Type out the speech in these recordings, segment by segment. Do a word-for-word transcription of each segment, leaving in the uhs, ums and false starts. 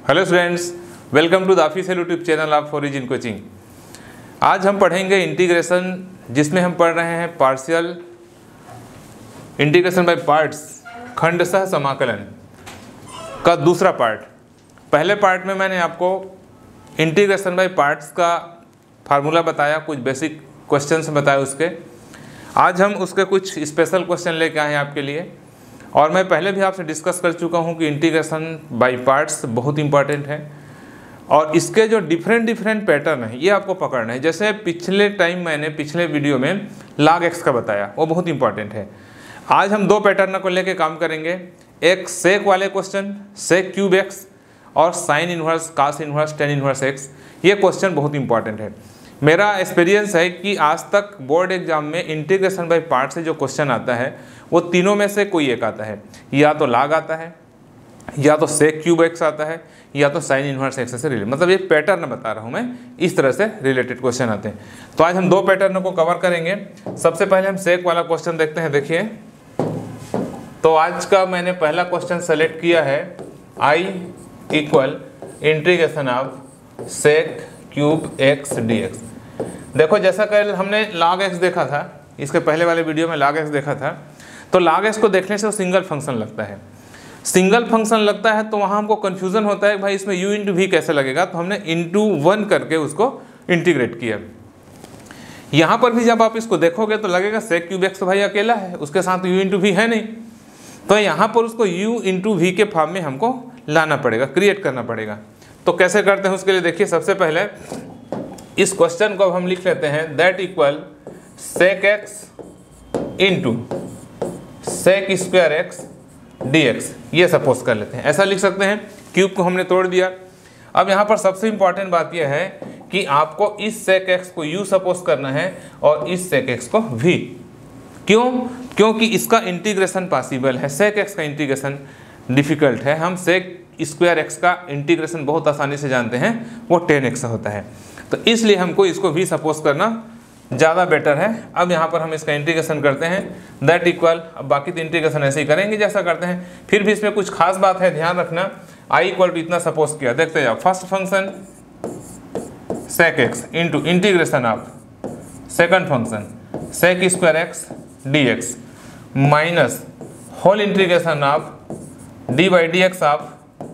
Hello students, welcome to the official YouTube channel of Origin coaching. आज हम पढ़ेंगे integration, जिसमें हम पढ़ रहे हैं पार्शियल इंटीग्रेशन बाय पार्ट्स, खंडशः समाकलन का दूसरा पार्ट। पहले पार्ट में मैंने आपको इंटीग्रेशन बाय पार्ट्स का फार्मूला बताया, कुछ बेसिक क्वेश्चंस बताए उसके। आज हम उसके कुछ स्पेशल क्वेश्चन लेके आए हैं आपके लिए। और मैं पहले भी आपसे डिस्कस कर चुका हूं कि इंटीग्रेशन बाय पार्ट्स बहुत इंपॉर्टेंट है और इसके जो डिफरेंट डिफरेंट पैटर्न है ये आपको पकड़ना है। जैसे पिछले टाइम मैंने पिछले वीडियो में लॉग एक्स का बताया, वो बहुत इंपॉर्टेंट है। आज हम दो पैटर्न को लेके काम करेंगे, एक सेक वाले क्वेश्चन, सेक क्यूब एक्स, और sine inverse, cos inverse, tan inverse X. ये क्वेश्चन बहुत इंपॉर्टेंट है। मेरा एक्सपीरियंस है कि आज तक बोर्ड एग्जाम में इंटीग्रेशन बाय पार्ट से जो क्वेश्चन आता है वो तीनों में से कोई एक आता है, या तो लॉग आता है, या तो सेक क्यूब एक्स आता है, या तो साइन इनवर्स एक्स से रिलेटेड। मतलब ये पैटर्न बता रहा हूँ मैं, इस तरह से रिलेटेड क्वेश्चन आते हैं। तो आज हम दो पैटर्न को कवर करेंगे। सबसे पहले हम सेक वाला क्वेश्चन देखते हैं। देखिए, तो आज का मैंने पहला क्वेश्चन सेलेक्ट किया है, I equal integration of sec cube x D X. देखो, जैसा कल हमने लॉग एक्स देखा था, इसके पहले वाले वीडियो में लॉग एक्स देखा था, तो लॉग एक्स को देखने से वो सिंगल फंक्शन लगता है। सिंगल फंक्शन लगता है तो वहाँ हमको कन्फ्यूज़न होता है भाई इसमें u इंटू वी कैसे लगेगा, तो हमने इंटू वन करके उसको इंटीग्रेट किया। यहाँ पर भी जब आप इसको देखोगे तो लगेगा सेक क्यूब एक्स तो भाई अकेला है, उसके साथ u इंटू वी है नहीं, तो यहाँ पर उसको u इंटू वी के फॉर्म में हमको लाना पड़ेगा, क्रिएट करना पड़ेगा। तो कैसे करते हैं उसके लिए देखिए, सबसे पहले इस क्वेश्चन को अब हम लिख लेते हैं, that equal sec x into sec square X D x, ये सपोज कर लेते हैं। ऐसा लिख सकते हैं, क्यूब को हमने तोड़ दिया। अब यहाँ पर सबसे इंपॉर्टेंट बात यह है कि आपको इस सेक एक्स को u सपोज करना है और इस सेक एक्स को v। क्यों? क्योंकि इसका इंटीग्रेशन पॉसिबल है, सेक एक्स का इंटीग्रेशन डिफिकल्ट है। हम सेक स्क्वायर एक्स का इंटीग्रेशन बहुत आसानी से जानते हैं, वो टेन एक्स होता है, तो इसलिए हमको इसको v सपोज करना ज़्यादा बेटर है। अब यहाँ पर हम इसका इंटीग्रेशन करते हैं, दैट इक्वल, अब बाकी तो इंटीग्रेशन ऐसे ही करेंगे जैसा करते हैं। फिर भी इसमें कुछ खास बात है, ध्यान रखना। आई इक्वल टू इतना सपोज किया, देखते जाओ। First function sec x into integration of second function sec square X D x minus whole integration of D by D x of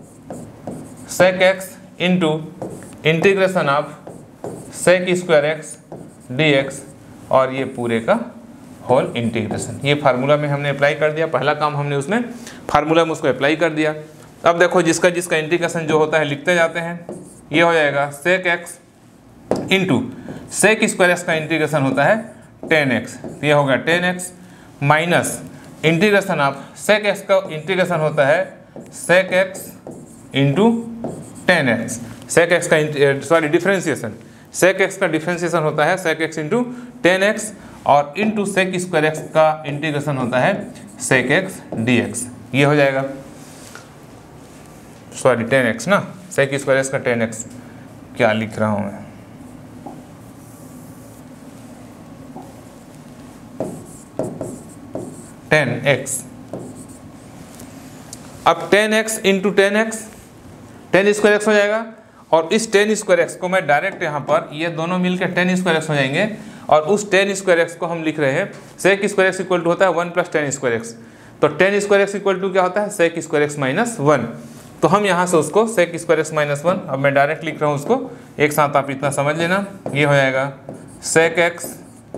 sec x into integration of sec square X D X, और ये पूरे का whole integration. ये formula में हमने apply कर दिया, पहला काम हमने उसमें फार्मूला में उसको अप्लाई कर दिया। अब देखो, जिसका जिसका इंटीग्रेशन जो होता है लिखते जाते हैं। ये हो जाएगा sec x into sec square x का इंटीग्रेशन होता है टेन एक्स, ये हो गया tan x minus integration of sec x का इंटीग्रेशन होता है sec x into tan x. Sec x का सॉरी डिफ्रेंसिएशन, सेक एक्स का डिफ्रेंसिएशन होता है sec x into tan x, और इंटू सेक स्क्वायर एक्स का इंटीग्रेशन होता है सेक एक्स डी एक्स। ये हो जाएगा, सॉरी टेन एक्स ना, सेक स्क्वायर एक्स का टेन एक्स, क्या लिख रहा हूं मैं, टेन एक्स। अब tan x into tan x, tan square x हो जाएगा, और इस टेन स्क्वायर एक्स को मैं डायरेक्ट यहाँ पर, ये दोनों मिलकर टेन स्क्वायर एक्स हो जाएंगे, और उस टेन स्क्वायर एक्स को हम लिख रहे हैं sec square x equal to होता है one plus tan square x. तो tan square x equal to क्या होता है, sec square x minus one. तो हम यहाँ से उसको sec square x minus one, अब मैं डायरेक्ट लिख रहा हूँ उसको, एक साथ आप इतना समझ लेना। ये हो जाएगा sec x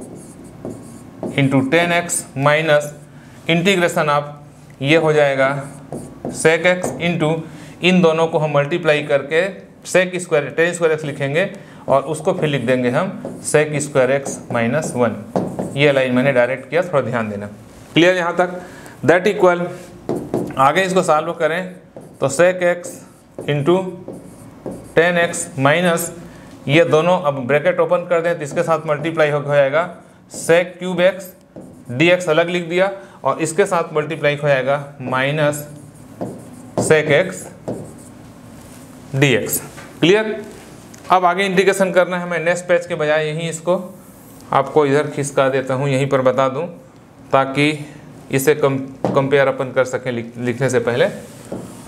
into tan x minus integration of, ये हो जाएगा सेक एक्स इंटू, इन दोनों को हम मल्टीप्लाई करके sec square tan square x लिखेंगे, और उसको फिर लिख देंगे हम sec square x minus one. ये लाइन मैंने डायरेक्ट किया, थोड़ा ध्यान देना। क्लियर यहाँ तक? दैट इक्वल, आगे इसको सॉल्व करें तो sec x into tan x minus, ये दोनों अब ब्रैकेट ओपन कर दें तो इसके साथ मल्टीप्लाई हो जाएगा sec cube x D x अलग लिख दिया, और इसके साथ मल्टीप्लाई हो जाएगा minus sec x D x. Clear? अब आगे इंटीग्रेशन करना है। मैं नेक्स्ट पेज के बजाय यहीं इसको आपको इधर खिसका देता हूँ, यहीं पर बता दूँ, ताकि इसे कम कंपेयर अपन कर सकें लिख, लिखने से पहले।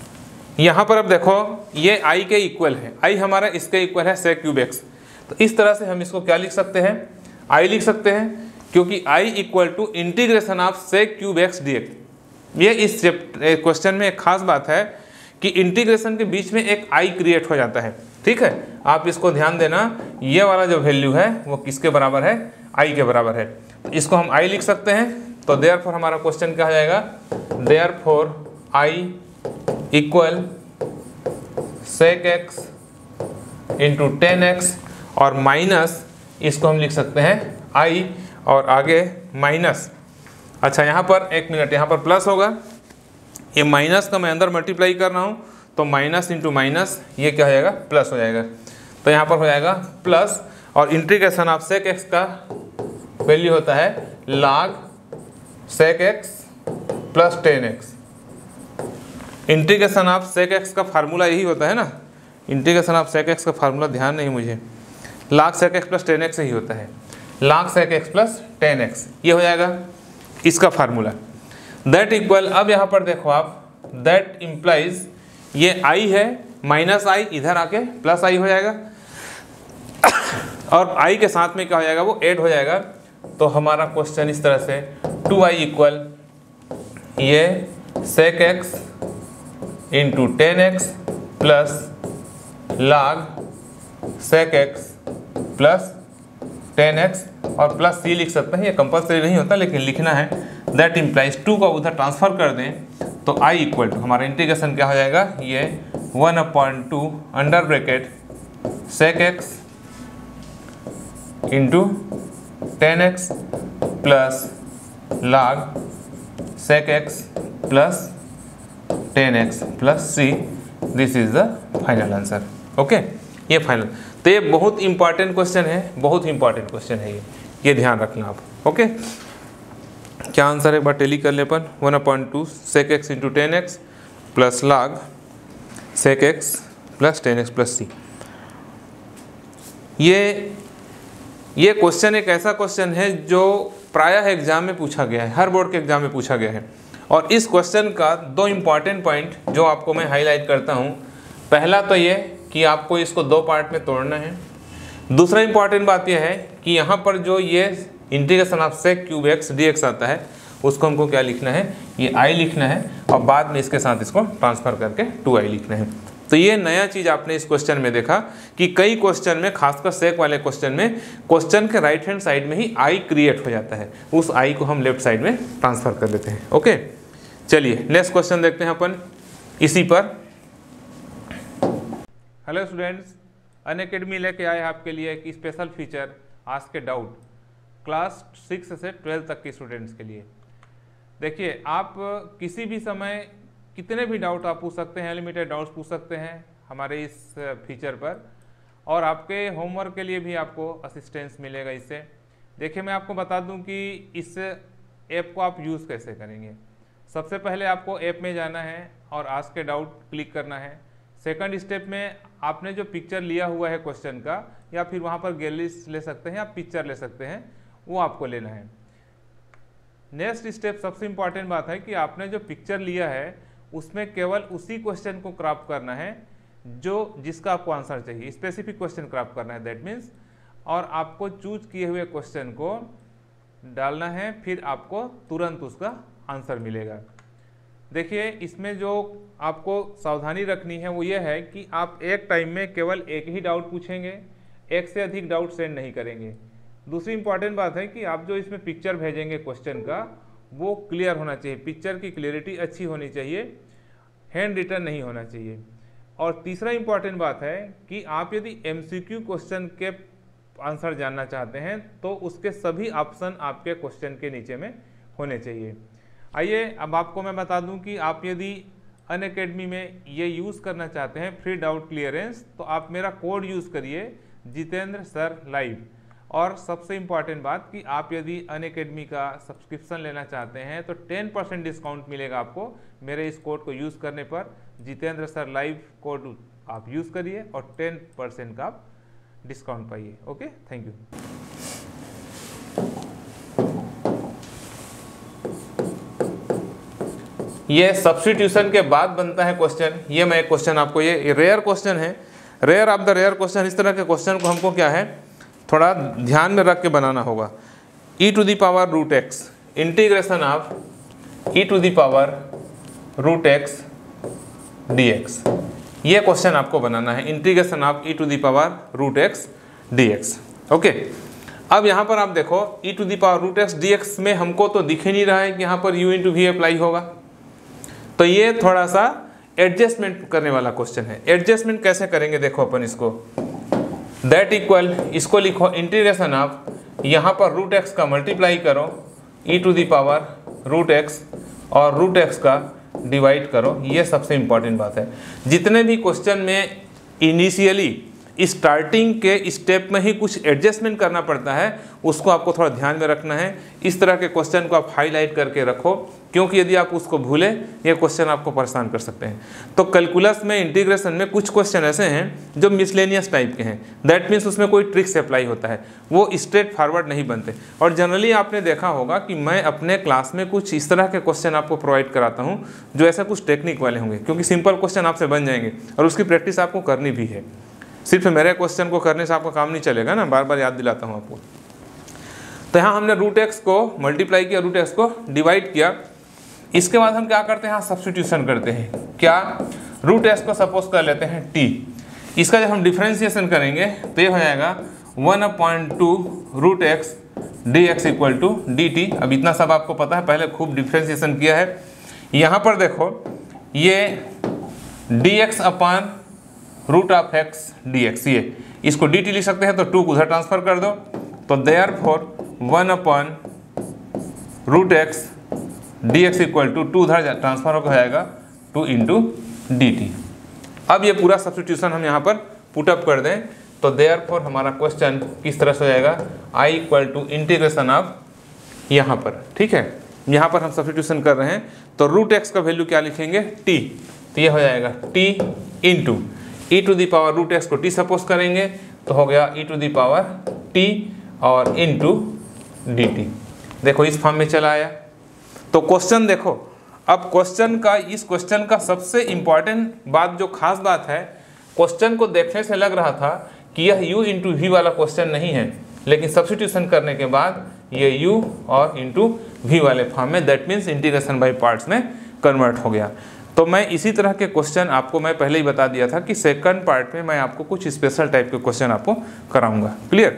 यहाँ पर अब देखो ये आई के इक्वल है, आई हमारा इसके इक्वल है सेक क्यूब एक्स। तो इस तरह से हम इसको क्या लिख सकते हैं, आई लिख सकते हैं, क्योंकि I equal to integration of sec cube x D x. ये इस क्वेश्चन में एक खास बात है कि इंटीग्रेशन के बीच में एक आई क्रिएट हो जाता है। ठीक है, आप इसको ध्यान देना, ये वाला जो वैल्यू है वो किसके बराबर है, आई के बराबर है। तो इसको हम आई लिख सकते हैं। तो देयरफॉर हमारा क्वेश्चन क्या हो जाएगा, therefore I equal sec x into tan x और माइनस इसको हम लिख सकते हैं आई और आगे माइनस। अच्छा यहाँ पर एक मिनट, यहाँ पर प्लस होगा, ये माइनस का मैं अंदर मल्टीप्लाई कर रहा हूँ तो माइनस इंटू माइनस ये क्या हो जाएगा, प्लस हो जाएगा। तो यहाँ पर हो जाएगा प्लस और इंटीग्रेशन ऑफ सेक एक्स का वैल्यू होता है log sec x plus tan x. Integration of sec x का फार्मूला यही होता है ना, इंटीग्रेशन ऑफ सेक एक्स का फार्मूला ध्यान नहीं मुझे, log sec x plus tan x ही होता है, log sec x plus tan x ये हो जाएगा इसका फार्मूला। दैट इक्वल, अब यहाँ पर देखो आप, दैट इम्प्लाइज ये आई है माइनस आई इधर आके प्लस आई हो जाएगा और आई के साथ में क्या हो जाएगा, वो ऐड हो जाएगा। तो हमारा क्वेश्चन इस तरह से टू आई इक्वल ये sec x into tan x plus log sec x plus tan x और प्लस सी लिख सकते हैं, ये कंपलसरी नहीं होता लेकिन लिखना है। दैट इम्प्लाइज टू का उधर ट्रांसफर कर दें तो आई इक्वल टू हमारा इंटीग्रेशन क्या हो जाएगा, ये one upon two under bracket sec x into tan x plus log sec x plus tan x plus c. This is the final answer. Okay, ये फाइनल। तो ये बहुत इंपॉर्टेंट क्वेश्चन है, बहुत इंपॉर्टेंट क्वेश्चन है ये ये ध्यान रखना आप। ओके, क्या आंसर है एक बार टेली कर ले अपन, one upon two sec x into tan x plus log sec x plus tan x plus c. ये ये क्वेश्चन एक ऐसा क्वेश्चन है जो प्रायः एग्जाम में पूछा गया है, हर बोर्ड के एग्जाम में पूछा गया है। और इस क्वेश्चन का दो इम्पॉर्टेंट पॉइंट जो आपको मैं हाईलाइट करता हूँ, पहला तो ये कि आपको इसको दो पार्ट में तोड़ना है। दूसरा इंपॉर्टेंट बात यह है कि यहाँ पर जो ये integration of sec cube x D x आता है उसको हमको क्या लिखना है, ये आई लिखना है और बाद में इसके साथ इसको ट्रांसफर करके टू आई लिखना है। तो ये नया चीज़ आपने इस क्वेश्चन में देखा कि कई क्वेश्चन में, खासकर सेक वाले क्वेश्चन में, क्वेश्चन के राइट हैंड साइड में ही आई क्रिएट हो जाता है, उस आई को हम लेफ्ट साइड में ट्रांसफर कर देते हैं। ओके, चलिए नेक्स्ट क्वेश्चन देखते हैं अपन इसी पर। हेलो स्टूडेंट्स, अनअकैडमी लेके आए आपके लिए एक special feature ask a doubt, class six से ट्वेल्थ तक के स्टूडेंट्स के लिए। देखिए, आप किसी भी समय कितने भी डाउट आप पूछ सकते हैं, अनलिमिटेड डाउट्स पूछ सकते हैं हमारे इस फीचर पर, और आपके होमवर्क के लिए भी आपको असिस्टेंस मिलेगा इससे। देखिए, मैं आपको बता दूं कि इस ऐप को आप यूज़ कैसे करेंगे। सबसे पहले आपको ऐप में जाना है और आस्क ए डाउट क्लिक करना है। सेकंड स्टेप में आपने जो पिक्चर लिया हुआ है क्वेश्चन का, या फिर वहाँ पर गैलरी ले सकते हैं या पिक्चर ले सकते हैं, वो आपको लेना है। नेक्स्ट स्टेप, सबसे इम्पॉर्टेंट बात है कि आपने जो पिक्चर लिया है उसमें केवल उसी क्वेश्चन को क्रॉप करना है जो जिसका आपको आंसर चाहिए, स्पेसिफिक क्वेश्चन क्रॉप करना है, दैट मीन्स, और आपको चूज किए हुए क्वेश्चन को डालना है, फिर आपको तुरंत उसका आंसर मिलेगा। देखिए, इसमें जो आपको सावधानी रखनी है वो ये है कि आप एक टाइम में केवल एक ही डाउट पूछेंगे, एक से अधिक डाउट सेंड नहीं करेंगे। दूसरी इंपॉर्टेंट बात है कि आप जो इसमें पिक्चर भेजेंगे क्वेश्चन का, वो क्लियर होना चाहिए, पिक्चर की क्लियरिटी अच्छी होनी चाहिए, हैंड रिटन नहीं होना चाहिए। और तीसरा इंपॉर्टेंट बात है कि आप यदि एमसीक्यू क्वेश्चन के आंसर जानना चाहते हैं तो उसके सभी ऑप्शन आपके क्वेश्चन के नीचे में होने चाहिए। आइए अब आपको मैं बता दूं कि आप यदि अनअकैडमी में ये यूज़ करना चाहते हैं फ्री डाउट क्लियरेंस, तो आप मेरा कोड यूज़ करिए जितेंद्र सर लाइव। और सबसे इम्पॉर्टेंट बात कि आप यदि अनअकैडमी का सब्सक्रिप्शन लेना चाहते हैं तो टेन परसेंट डिस्काउंट मिलेगा आपको मेरे इस कोड को यूज़ करने पर। जितेंद्र सर लाइव कोड आप यूज़ करिए और टेन परसेंट का आप डिस्काउंट पाइए। Okay, thank you. ये सब्स्टिट्यूशन के बाद बनता है क्वेश्चन। ये मैं एक क्वेश्चन आपको, ये रेयर क्वेश्चन है, rare of the rare question. इस तरह के क्वेश्चन को हमको क्या है थोड़ा ध्यान में रख के बनाना होगा। E to the power root x integration of e to the power root x D x, ये क्वेश्चन आपको बनाना है, integration of e to the power root x D x. Okay, अब यहाँ पर आप देखो e to the power root x D x में हमको तो दिख ही नहीं रहा है कि यहाँ पर u इंटू वी अप्लाई होगा, तो ये थोड़ा सा एडजस्टमेंट करने वाला क्वेश्चन है। एडजस्टमेंट कैसे करेंगे देखो अपन इसको, दैट इक्वल, इसको लिखो इंटीग्रेशन ऑफ, यहाँ पर रूट एक्स का मल्टीप्लाई करो e to the power root x और रूट एक्स का डिवाइड करो। ये सबसे इम्पॉर्टेंट बात है। जितने भी क्वेश्चन में इनिशियली स्टार्टिंग के स्टेप में ही कुछ एडजस्टमेंट करना पड़ता है, उसको आपको थोड़ा ध्यान में रखना है। इस तरह के क्वेश्चन को आप हाईलाइट करके रखो, क्योंकि यदि आप उसको भूले ये क्वेश्चन आपको परेशान कर सकते हैं। तो कैलकुलस में, इंटीग्रेशन में कुछ क्वेश्चन ऐसे हैं जो मिसलेनियस टाइप के हैं, दैट मीन्स उसमें कोई ट्रिक्स अप्लाई होता है, वो स्ट्रेट फॉरवर्ड नहीं बनते। और जनरली आपने देखा होगा कि मैं अपने क्लास में कुछ इस तरह के क्वेश्चन आपको प्रोवाइड कराता हूँ जो ऐसा कुछ टेक्निक वाले होंगे, क्योंकि सिंपल क्वेश्चन आपसे बन जाएंगे और उसकी प्रैक्टिस आपको करनी भी है। सिर्फ मेरे क्वेश्चन को करने से आपका काम नहीं चलेगा ना, बार बार याद दिलाता हूँ आपको। तो यहाँ हमने रूट एक्स को मल्टीप्लाई किया, रूट एक्स को डिवाइड किया। इसके बाद हम क्या करते हैं, यहाँ सब्स्टिट्यूशन करते हैं। क्या, रूट एक्स को सपोज कर लेते हैं टी, इसका जब हम डिफ्रेंशिएशन करेंगे तो ये हो जाएगा one upon two root x D x equal to d t. अब इतना सब आपको पता है, पहले खूब डिफ्रेंशिएशन किया है। यहाँ पर देखो ये d x upon root of x D x, ये इसको डी टी लिख सकते हैं, तो टू को उधर ट्रांसफर कर दो, तो therefore one upon root x D x equal to two उधर ट्रांसफर होकर जाएगा टू इंटू डी टी। अब ये पूरा सब्स्टिट्यूशन हम यहाँ पर पुटअप कर दें, तो देयर फोर हमारा क्वेश्चन किस तरह से हो जाएगा, I equal to integration of, यहाँ पर ठीक है, यहाँ पर हम सब्स्टिट्यूशन कर रहे हैं, तो रूट एक्स का वैल्यू क्या लिखेंगे, टी, तो ये हो जाएगा t into e to the power root x को टी सपोज करेंगे तो हो गया e to the power t और इंटू डी टी। देखो इस फॉर्म में चला आया। तो क्वेश्चन देखो, अब क्वेश्चन का, इस क्वेश्चन का सबसे इम्पॉर्टेंट बात, जो खास बात है, क्वेश्चन को देखने से लग रहा था कि यह u इंटू वी वाला क्वेश्चन नहीं है, लेकिन सब्स्टिट्यूशन करने के बाद ये u और इंटू वी वाले फॉर्म में, that means integration by parts में कन्वर्ट हो गया। तो मैं इसी तरह के क्वेश्चन आपको मैं पहले ही बता दिया था कि सेकंड पार्ट में मैं आपको कुछ स्पेशल टाइप के क्वेश्चन आपको कराऊंगा। क्लियर?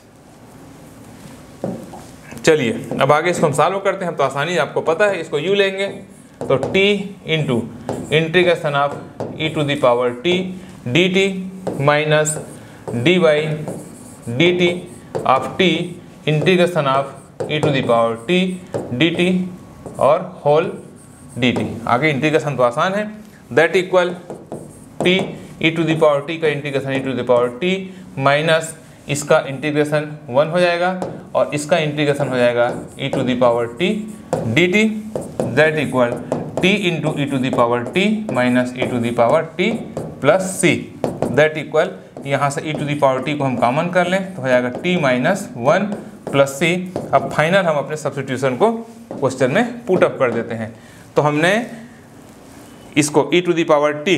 चलिए अब आगे इसको हम सॉल्व करते हैं। तो आसानी आपको पता है, इसको u लेंगे तो t into integration of e to the power t d t minus d y d t of t integration of e to the power t d t और होल डी टी। आगे integration तो आसान है, that equal t e to the power t का integration e to the power t minus इसका integration one हो जाएगा और इसका इंटीग्रेशन हो जाएगा e to the power T D t, that equal t into e to the power t minus e to the power t plus c, that equal यहाँ से e to the power t को हम common कर लें तो हो जाएगा t minus one plus c. अब फाइनल हम अपने सब्स्टिट्यूशन को क्वेश्चन में पुट अप कर देते हैं। तो हमने इसको e to the power t,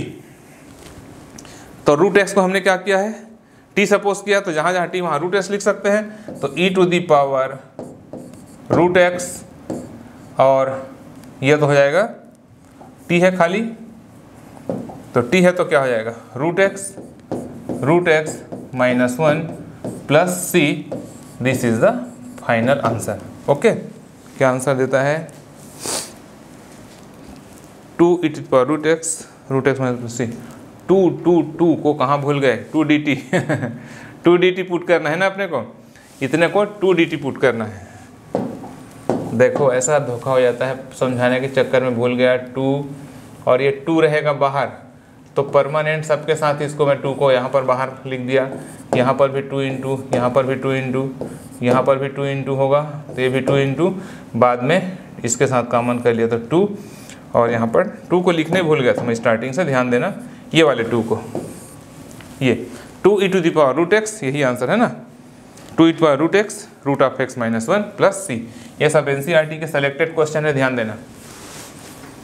तो रूट एक्स को हमने क्या किया है, t सपोज किया, तो जहाँ जहाँ t वहाँ रूट एक्स लिख सकते हैं। तो e to the power root x और यह तो हो जाएगा t है खाली, तो t है तो क्या हो जाएगा root x root x minus one plus c, this is the final answer. Okay, क्या आंसर देता है, two e to power root x root x minus c. Two two two को कहाँ भूल गए, two d t two d t put करना है ना अपने को, इतने को टू डी टी पुट करना है। देखो ऐसा धोखा हो जाता है, समझाने के चक्कर में भूल गया टू, और ये टू रहेगा बाहर, तो परमानेंट सबके साथ इसको मैं टू को यहाँ पर बाहर लिख दिया, यहाँ पर भी टू इंटू, यहाँ पर भी टू इंटू, यहाँ पर भी टू इंटू होगा, तो ये भी टू इंटू, बाद में इसके साथ कॉमन कर लिया तो टू, और यहाँ पर टू को लिखने भूल गया था मैं स्टार्टिंग से, ध्यान देना ये वाले टू को, ये two e to the power root x, यही आंसर है ना, two e to power root x root of x minus one plus c. ये सब एन सी आर टी के सेलेक्टेड क्वेश्चन है, ध्यान देना।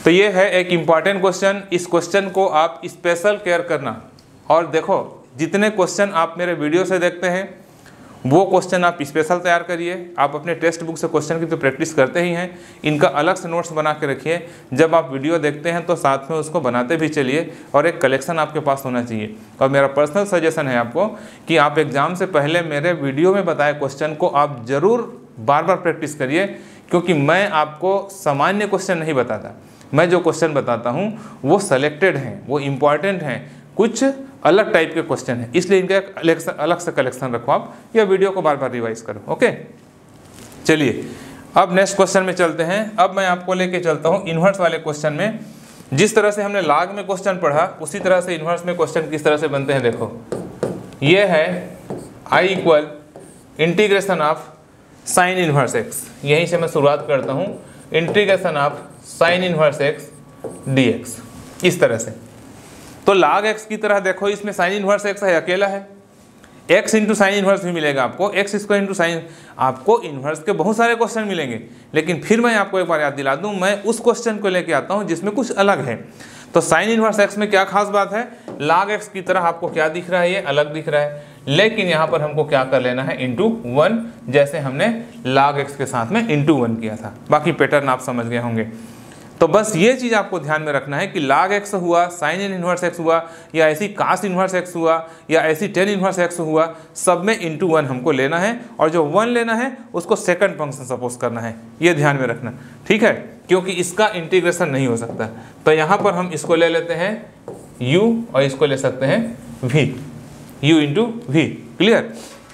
तो ये है एक इम्पॉर्टेंट क्वेश्चन। इस क्वेश्चन को आप स्पेशल केयर करना। और देखो, जितने क्वेश्चन आप मेरे वीडियो से देखते हैं वो क्वेश्चन आप स्पेशल तैयार करिए। आप अपने टेक्स्ट बुक से क्वेश्चन की तो प्रैक्टिस करते ही हैं, इनका अलग से नोट्स बना के रखिए। जब आप वीडियो देखते हैं तो साथ में उसको बनाते भी चलिए और एक कलेक्शन आपके पास होना चाहिए। और मेरा पर्सनल सजेशन है आपको कि आप एग्ज़ाम से पहले मेरे वीडियो में बताए क्वेश्चन को आप ज़रूर बार बार प्रैक्टिस करिए, क्योंकि मैं आपको सामान्य क्वेश्चन नहीं बताता। मैं जो क्वेश्चन बताता हूँ वो सेलेक्टेड हैं, वो इम्पॉर्टेंट हैं, कुछ अलग टाइप के क्वेश्चन है, इसलिए इनका एक अलग से कलेक्शन रखो आप, या वीडियो को बार बार रिवाइज करो। ओके, चलिए अब नेक्स्ट क्वेश्चन में चलते हैं। अब मैं आपको लेके चलता हूँ इन्वर्स वाले क्वेश्चन में। जिस तरह से हमने लाग में क्वेश्चन पढ़ा उसी तरह से इन्वर्स में क्वेश्चन किस तरह से बनते हैं। देखो, ये है I equal integration of sine inverse x. यहीं से मैं शुरुआत करता हूँ, integration of sine inverse x D x. इस तरह से तो लाग एक्स की तरह देखो, इसमें साइन इन्वर्स एक्स है, अकेला है। एक्स इंटू साइन इन्वर्स भी मिलेगा आपको, एक्स स्क्वायर इंटू साइन। आपको इन्वर्स के बहुत सारे क्वेश्चन मिलेंगे, लेकिन फिर मैं आपको एक बार याद दिला दूं, मैं उस क्वेश्चन को लेके आता हूं जिसमें कुछ अलग है। तो साइन इन्वर्स एक्स में क्या खास बात है, लाग एक्स की तरह आपको क्या दिख रहा है, ये अलग दिख रहा है, लेकिन यहाँ पर हमको क्या कर लेना है, इंटू वन, जैसे हमने लाग एक्स के साथ में इंटू वन किया था। बाकी पैटर्न आप समझ गए होंगे। तो बस ये चीज़ आपको ध्यान में रखना है कि लाग एक्स हुआ, साइन इन इन्वर्स एक्स हुआ, या ऐसी कास्ट इन्वर्स एक्स हुआ, या ऐसी टेन इन्वर्स एक्स हुआ, सब में इंटू वन हमको लेना है, और जो वन लेना है उसको सेकंड फंक्शन सपोज करना है। ये ध्यान में रखना, ठीक है, क्योंकि इसका इंटीग्रेशन नहीं हो सकता। तो यहाँ पर हम इसको ले लेते हैं u और इसको ले सकते हैं v, u into v. Clear.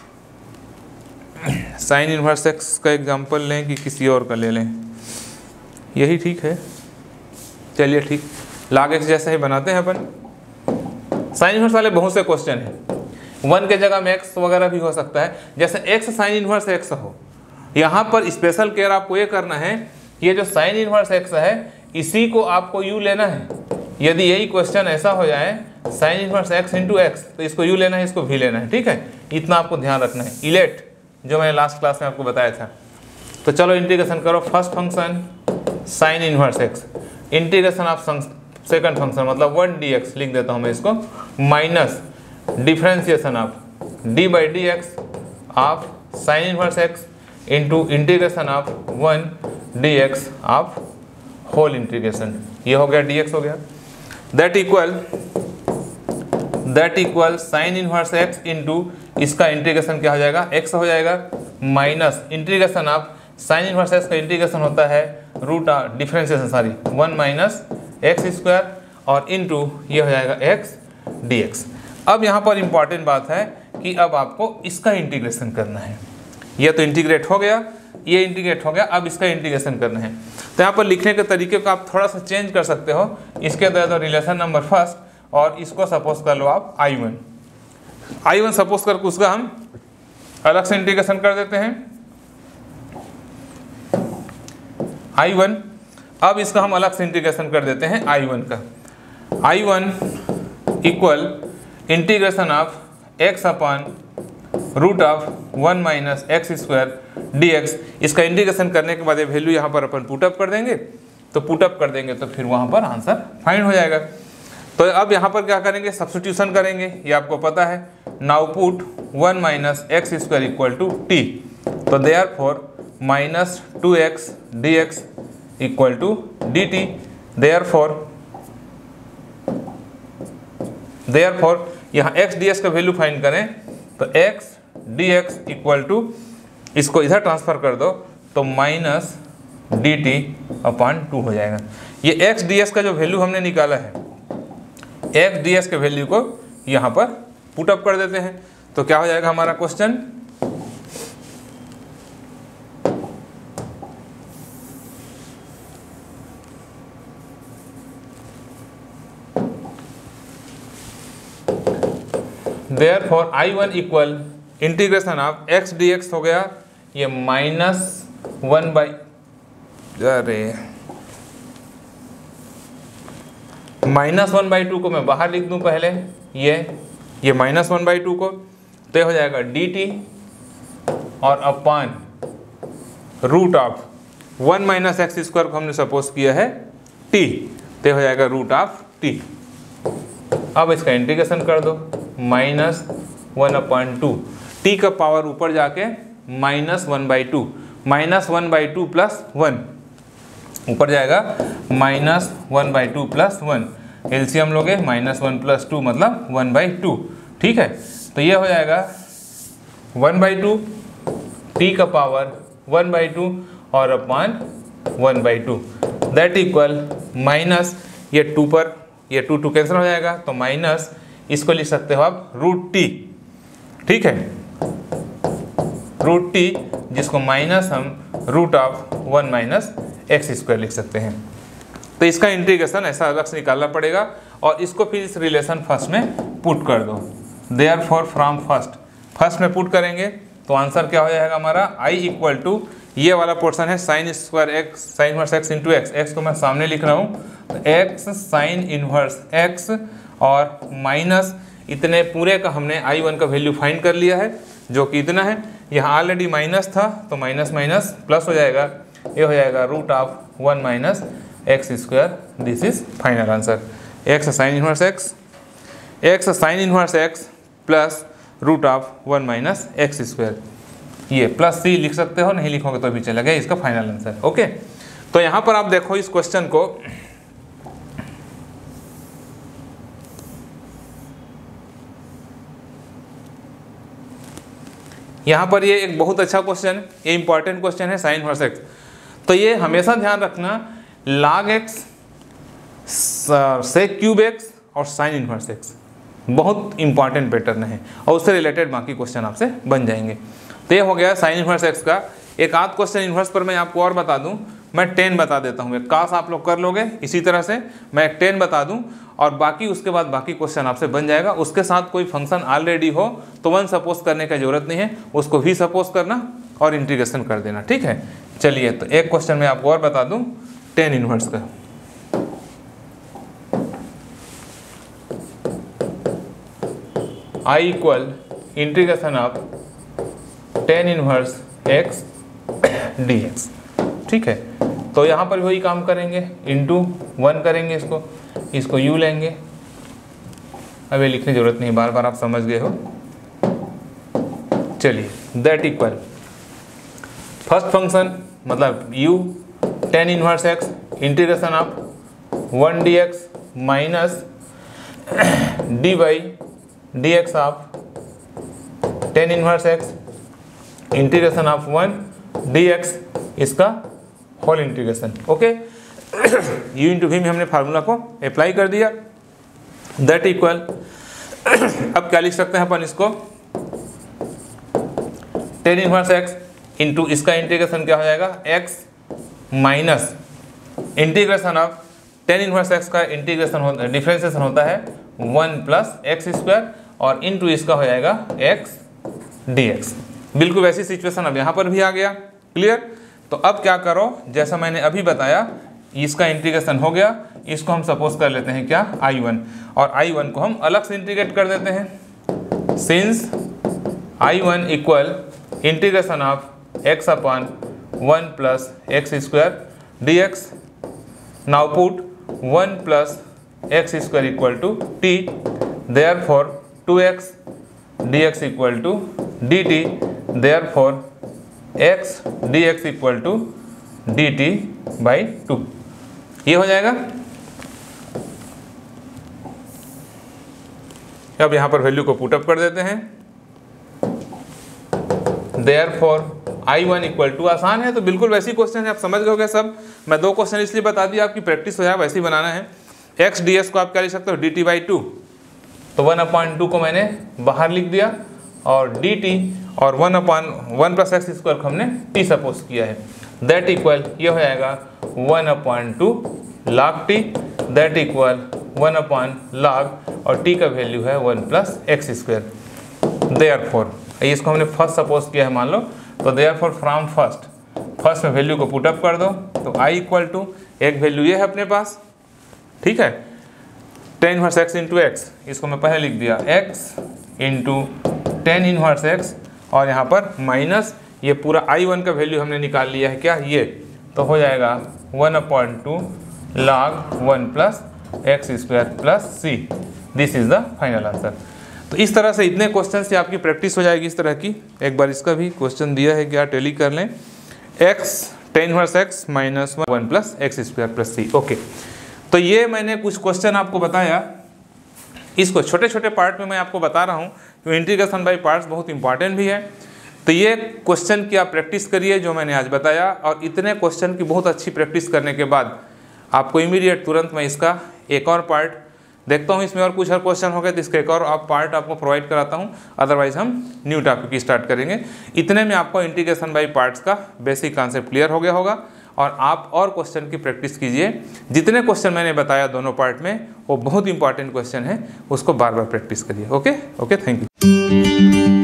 Sine inverse x का एग्जाम्पल लें कि किसी और का ले लें, यही ठीक है। चलिए ठीक, लाग एक्स जैसे ही बनाते हैं अपन। साइन इन्वर्स वाले बहुत से क्वेश्चन हैं, वन के जगह में एक्स वगैरह भी हो सकता है, जैसे एक्स साइन इन्वर्स एक्स हो। यहाँ पर स्पेशल केयर आपको ये करना है, ये जो साइन इन्वर्स एक्स है इसी को आपको u लेना है। यदि यही क्वेश्चन ऐसा हो जाए sine inverse x into x, तो इसको u लेना है, इसको v लेना है, ठीक है। इतना आपको ध्यान रखना है। इलेट जो मैंने लास्ट क्लास में आपको बताया था। तो चलो इंटीग्रेशन करो। First function sine inverse x, integration of second function मतलब वन डी एक्स लिख देता हूँ मैं इसको, minus differentiation of D by D x of sine inverse x into integration of one d x of whole integration. ये हो गया d x हो गया। That equal that equal sine inverse x into इसका इंटीग्रेशन क्या हो जाएगा, x हो जाएगा, minus integration of sine inverse x का इंटीग्रेशन होता है root of differentiation sorry one minus x square, और इनटू ये हो जाएगा एक्स डी एक्स। अब यहाँ पर इंपॉर्टेंट बात है कि अब आपको इसका इंटीग्रेशन करना है। ये तो इंटीग्रेट हो गया, ये इंटीग्रेट हो गया, अब इसका इंटीग्रेशन करना है। तो यहाँ पर लिखने के तरीके को आप थोड़ा सा चेंज कर सकते हो। इसके दे दो रिलेशन नंबर फर्स्ट, और इसको सपोज कर लो आप I one I one suppose करके उसका हम अलग से इंटीग्रेशन कर देते हैं आई वन। अब इसका हम अलग से इंटीग्रेशन कर देते हैं आई वन का। I one equal integration of x upon root of one minus x square d x. इसका इंटीग्रेशन करने के बाद ये वैल्यू यहाँ पर अपन पुटअप कर देंगे, तो पुटअप कर देंगे तो फिर वहाँ पर आंसर फाइंड हो जाएगा। तो अब यहाँ पर क्या करेंगे, सब्स्टिट्यूशन करेंगे, ये आपको पता है। Now put one minus x square equal to t, तो therefore minus two x D x equal to d t. Therefore therefore यहाँ एक्स डी एक्स का वैल्यू फाइंड करें तो x D x equal to, इसको इधर transfer कर दो तो minus d t upon two हो जाएगा। ये एक्स डी एक्स का जो वैल्यू हमने निकाला है, एक्स डी एक्स के वैल्यू को यहाँ पर पुटअप कर देते हैं, तो क्या हो जाएगा हमारा question, therefore I one equal integration of x D x हो गया, ये माइनस वन बाई अरे माइनस वन बाई टू को मैं बाहर लिख दूं पहले, ये ये माइनस वन बाई टू को, तो ये हो जाएगा डी टी और upon root of one minus x square को हमने सपोज किया है टी, तो हो जाएगा रूट ऑफ टी। अब इसका इंटीग्रेशन कर दो, minus one upon two, t का पावर ऊपर जाके minus one by two, minus one by two plus one, ऊपर जाएगा minus one by two plus one, LCM लोगे माइनस वन प्लस टू मतलब वन बाई टू। ठीक है, तो ये हो जाएगा वन बाई टू, टी का पावर वन बाई टू और upon one by two, that equal minus, ये टू पर ये टू टू कैंसिल हो जाएगा, तो माइनस इसको लिख सकते हो आप रूट टी। ठीक है, रूट टी, जिसको माइनस हम root of one minus x square लिख सकते हैं। तो इसका इंटीग्रेशन ऐसा अलग से निकालना पड़ेगा और इसको फिर इस रिलेशन फर्स्ट में पुट कर दो। देयरफॉर फ्रॉम फर्स्ट, फर्स्ट में पुट करेंगे तो आंसर क्या हो जाएगा हमारा, आई इक्वल टू, ये वाला पोर्शन है sine square x, sine inverse x into x, x को मैं सामने लिख रहा हूँ, तो एक्स साइन इनवर्स एक्स और माइनस इतने पूरे का हमने आई वन का वैल्यू फाइंड कर लिया है जो कि इतना है, यहाँ ऑलरेडी माइनस था तो माइनस माइनस प्लस हो जाएगा, ये हो जाएगा root of one minus x square, this is final answer. X sine inverse x, x sine inverse x plus root of one minus x square, ये प्लस सी लिख सकते हो, नहीं लिखोगे तो भी चलेगा, इसका फाइनल आंसर। ओके, तो यहाँ पर आप देखो इस क्वेश्चन को, यहाँ पर ये एक बहुत अच्छा क्वेश्चन, ये इंपॉर्टेंट क्वेश्चन है साइन इनवर्स एक्स। तो ये हमेशा ध्यान रखना, लॉग एक्स से क्यूब एक्स और साइन इनवर्स एक्स बहुत इंपॉर्टेंट पैटर्न है और उससे रिलेटेड बाकी क्वेश्चन आपसे बन जाएंगे। तो ये हो गया साइन इनवर्स एक्स का। एक आध क्वेश्चन इनवर्स पर मैं आपको और बता दूं, मैं टेन बता देता हूँ, एक काश आप लोग कर लोगे इसी तरह से, मैं एक टेन बता दूं और बाकी उसके बाद बाकी क्वेश्चन आपसे बन जाएगा। उसके साथ कोई फंक्शन ऑलरेडी हो तो वन सपोज करने की जरूरत नहीं है, उसको भी सपोज करना और इंटीग्रेशन कर देना। ठीक है, चलिए तो एक क्वेश्चन मैं आपको और बता दूं टेन इनवर्स का। I equal integration of tan inverse x D x. ठीक है, तो यहाँ पर वही काम करेंगे, इंटू वन करेंगे, इसको इसको यू लेंगे, अब ये लिखने की जरूरत नहीं, बार बार आप समझ गए हो। चलिए, दैट इक्वल फर्स्ट फंक्शन मतलब u tan inverse x integration of one d x minus d y d x of tan inverse x integration of one d x, इसका whole integration. Okay, u into v में हमने formula को apply कर दिया, that equal अब क्या लिख सकते हैं अपन इसको, टेन इनवर्स एक्स इंटू इसका इंटीग्रेशन क्या हो जाएगा, x minus integration of tan inverse x का इंटीग्रेशन होता है, डिफ्रेंसिएशन होता है वन प्लस एक्स स्क्वायर और इंटू इसका हो जाएगा x dx। बिल्कुल वैसी सिचुएशन अब यहाँ पर भी आ गया। क्लियर? तो अब क्या करो, जैसा मैंने अभी बताया, इसका इंटीग्रेशन हो गया, इसको हम सपोज कर लेते हैं क्या, आई वन, और आई वन को हम अलग से इंटीग्रेट कर देते हैं। Since I one equal integration of x upon one plus x square d x, now put one plus x square equal to t, therefore two x D x equal to d t, therefore x D x equal to d t by two. ये हो जाएगा। अब यहाँ पर value को put up कर देते हैं, therefore I one equal to, आसान है तो बिल्कुल वैसी क्वेश्चन है, आप समझ गए सब। मैं दो क्वेश्चन इसलिए बता दिया आपकी प्रैक्टिस हो जाए, वैसे ही बनाना है। एक्स डी एक्स को आप क्या लिख सकते हो, डी टी बाई टू, तो वन अपॉइंट टू को मैंने बाहर लिख दिया और डी टी और one upon one plus x square को हमने टी सपोज किया है, दैट इक्वल ये हो जाएगा one upon two log t, that equal one upon log और टी का वैल्यू है one plus x square. Therefore इसको हमने फर्स्ट सपोज किया है मान लो, तो therefore from first, first में वैल्यू को पुटअप कर दो, तो आई इक्वल टू एक वैल्यू ये है अपने पास, ठीक है, tan inverse x into x, इसको मैं पहले लिख दिया x into ten inverse x और यहाँ पर माइनस ये पूरा आई वन का वैल्यू हमने निकाल लिया है क्या, ये तो हो जाएगा one upon two log one plus x square plus c, this is the final answer. तो इस तरह से इतने क्वेश्चन से आपकी प्रैक्टिस हो जाएगी इस तरह की। एक बार इसका भी क्वेश्चन दिया है, क्या टैली कर लें, x tan inverse x minus one plus x square plus c. Okay, तो ये मैंने कुछ क्वेश्चन आपको बताया, इसको छोटे छोटे पार्ट में मैं आपको बता रहा हूँ, तो इंटीग्रेशन बाय पार्ट्स बहुत इंपॉर्टेंट भी है। तो ये क्वेश्चन की आप प्रैक्टिस करिए जो मैंने आज बताया, और इतने क्वेश्चन की बहुत अच्छी प्रैक्टिस करने के बाद आपको इमीडिएट तुरंत मैं इसका एक और पार्ट देखता हूँ, इसमें और कुछ और क्वेश्चन हो गए तो इसका एक और आप पार्ट आपको प्रोवाइड कराता हूँ, अदरवाइज हम न्यू टॉपिक स्टार्ट करेंगे। इतने में आपको इंटीग्रेशन बाय पार्ट्स का बेसिक कॉन्सेप्ट क्लियर हो गया होगा, और आप और क्वेश्चन की प्रैक्टिस कीजिए। जितने क्वेश्चन मैंने बताया दोनों पार्ट में वो बहुत इंपॉर्टेंट क्वेश्चन है, उसको बार बार प्रैक्टिस करिए। Okay okay, thank you.